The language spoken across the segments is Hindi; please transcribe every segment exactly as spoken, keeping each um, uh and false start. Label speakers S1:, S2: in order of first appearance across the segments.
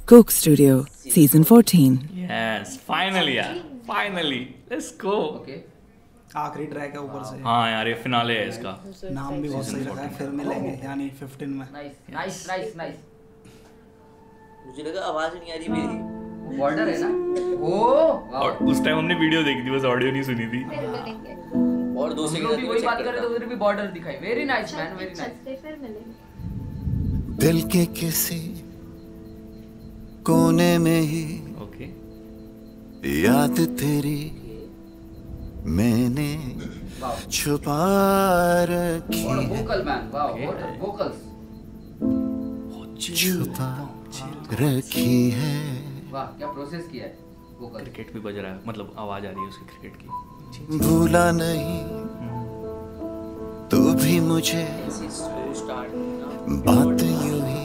S1: Coke Studio, Season fourteen.
S2: Yes, finally यार, finally, let's go.
S3: Okay.
S4: आखिरी ट्रैक है ऊपर से।
S2: हाँ यार, ये फिनाले है इसका।
S4: नाम भी बहुत सही रखा है, फिर मिलेंगे यानी फिफ्टीन में।
S3: Nice, nice, nice, nice.
S5: मुझे लगा आवाज नहीं आ रही मेरी।
S3: बॉर्डर है ना? ओह।
S2: और उस टाइम हमने वीडियो देखी थी, बस ऑडियो नहीं सुनी थी।
S6: फिर मिलेंगे।
S5: और दो
S3: हम
S5: सेकंड
S3: लोग भी वही बात कर रहे थे, उधर भी बॉर्डर दिखाई। Very nice man, very nice.
S6: छत पे फिर मिलेंगे।
S7: दिल के किसी कोने में ही
S2: ओके।
S7: याद तेरी मैंने
S3: Wow.
S7: छुपा रखी
S3: What a
S7: है,
S3: vocal man. Wow, what a vocals.
S7: छुपा रखी है।
S3: वाह, क्या प्रोसेस किया है vocal.
S2: क्रिकेट भी बज रहा है, मतलब आवाज आ रही है उसकी क्रिकेट की।
S7: भूला नहीं तू भी मुझे, बात यूं ही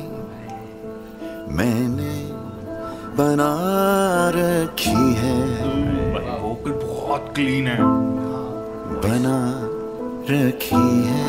S7: मैंने बना रखी है,
S2: वोकल बहुत क्लीन है।
S7: बना रखी है।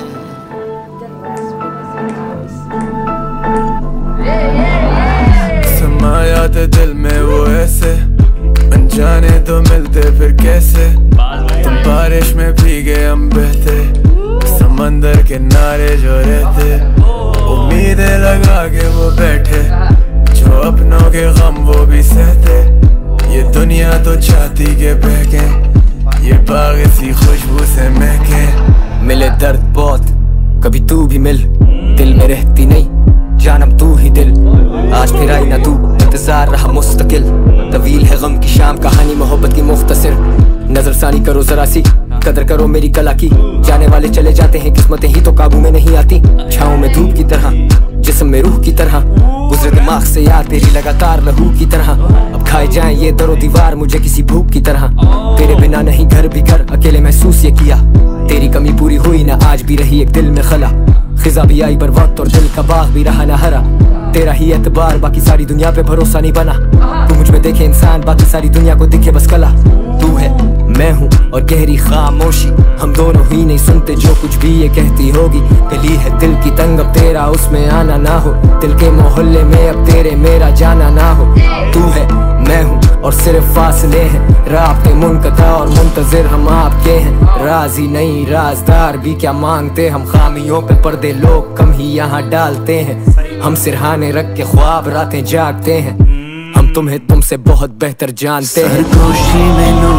S7: समाया था दिल में वो ऐसे, अनजाने तो मिलते फिर कैसे। तुम बारिश में भीगे हम बहते, समंदर किनारे जो रहते, उम्मीदें लगा के वो बैठे, जो अपनों के गम वो भी सहते। ये दुनिया तो चाहती के बहके, ये बाग सी खुशबू से महके।
S8: मिले दर्द बहुत, कभी तू भी मिल, दिल में रहती नहीं जानम तू ही दिल। आज फिर आई ना तू, इंतजार रहा मुस्तकिल, तवील है गम की शाम, कहानी मोहब्बत की मुख्तसर। नजरसानी करो जरा सी, कदर करो मेरी कला की, जाने वाले चले जाते हैं, किस्मतें ही तो काबू में नहीं आती। छाँव में धूप की तरह, जिस्म में रूह की तरह, गुजरे दिमाग से याद तेरी लगातार लहू की तरह। अब खाए जाएं ये दरो दीवार मुझे किसी भूख की तरह, तेरे बिना नहीं घर भी घर, अकेले महसूस ये किया। तेरी कमी पूरी हुई ना, आज भी रही एक दिल में खला, खिजा भी आई पर वक्त और दिल का बाग भी रहा ना हरा। तेरा ही एतबार, बाकी सारी दुनिया पे भरोसा नहीं बना। तू मुझ में देखे इंसान, बाकी सारी दुनिया को दिखे बस कला। तू है मैं हूँ और गहरी खामोशी, हम दोनों ही नहीं सुनते जो कुछ भी ये कहती होगी। गली है दिल की तंग, अब तेरा उसमें आना ना हो, दिल के मोहल्ले में अब तेरे मेरा जाना ना हो। तू है मैं हूँ और सिर्फ फासले हैं, राब्ते मुनक़ता और मुंतज़िर हम आपके हैं। राज़ी नहीं राज़दार भी क्या मांगते, हम खामियों पे पर्दे लोग कम ही यहाँ डालते हैं। हम सिरहाने रख के ख्वाब रातें जागते हैं, हम तुम्हें तुमसे बहुत बेहतर जानते हैं।
S7: सरगोशी में लूं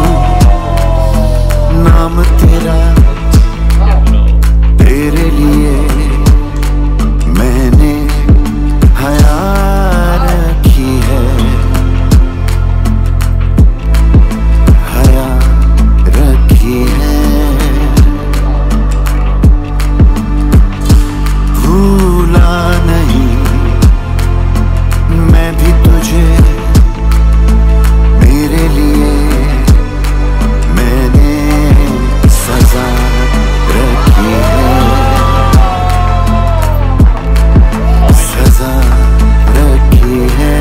S7: नाम तेरा, तेरे लिए मैंने हया रखी है, हया रखी है। भूला नहीं मैं भी तुझे, मेरे लिए मैंने सजा रखी है, सजा रखी है।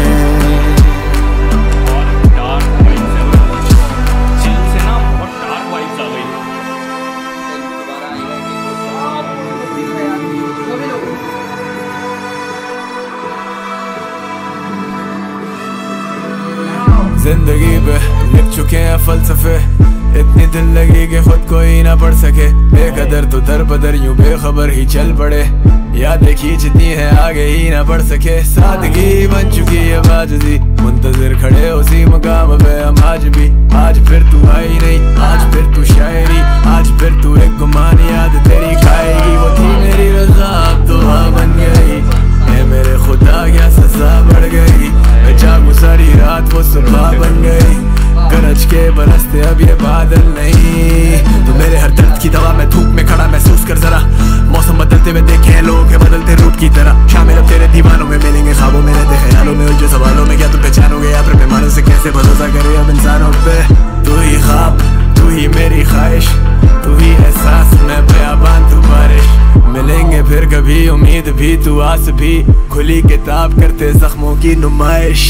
S7: जिंदगी पे लिख चुके हैं फलसफे, इतनी दिल लगी कि खुद को ही ना पढ़ सके। बेकदर तो दर बदर यूं बेखबर ही चल पड़े, यादें खींचती हैं आगे ही ना बढ़ सके। सादगी बन चुकी है बाजी, मुंतजिर खड़े उसी मकाम पे हम आज भी। आज फिर तू आई नहीं, आज फिर तू शायरी, आज फिर तू एक गुमान याद तेरी खाएगी। वो थी मेरी रज़ा अब तो हाँ बन गई, मैं मेरे खुदा क्या सजा बढ़ गई। मैं जागूं सारी रात वो सुबह बन गई, गरज के बरसते अब ये बादल नहीं। तो मेरे हर दर्द की दवा मैं धूप में खड़ा महसूस कर जरा, मौसम बदलते हुए देखे हैं लोग हैं बदलते रूप की तरह। शामिल अब तेरे दीवानों में मिलेंगे, ख्वाबों में रहते ख्यालों में उलझे सवालों में। क्या तुम पहचानोगे या फिर मेहमानों से कैसे भरोसा करे अब इंसानों पे। तू ही ख्वाब, तू ही मेरी ख्वाहिश, तू ही एहसास, मैं बयाबान तू बारिश। मिलेंगे फिर कभी उम्मीद भी तू आस भी, खुली किताब करते जख्मों की नुमाइश।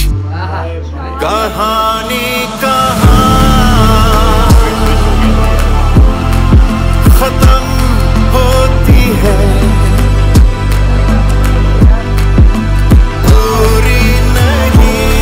S7: कहानी कहाँ खत्म होती है, पूरी नहीं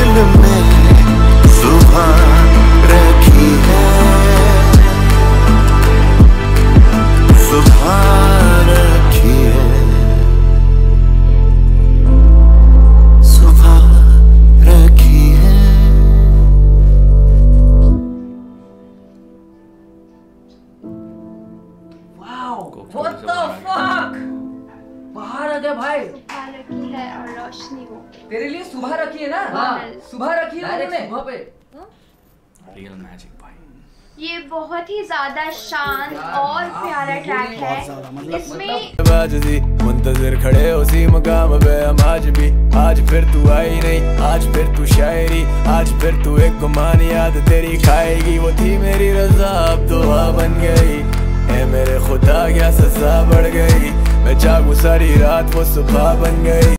S6: दिल में सुबह रखी है, सुबह रखी है, सुबह रखी है।
S3: What the fuck? बाहर आ गया भाई।
S9: सुबह रखी है और रोशनी हो।
S3: तेरे लिए सुबह रखी है ना?
S9: हाँ।
S3: सुबह रखी है उन्होंने। सुबह पे।
S2: रियल मैजिक भाई।
S9: ये बहुत ही ज्यादा शांत और प्यारा ट्रैक है। इसमें
S7: बाजदी मुंतजिर खड़े उसी मकाम पे हम आज भी। आज फिर तू आई नहीं, आज फिर तू शायरी, आज फिर तू एक गुमान याद तेरी खाएगी। वो थी मेरी रजा अब दुआ बन गई, ऐ मेरे खुदा क्या सजा बढ़ गई। मैं जागूं सारी रात वो सुबह बन गई।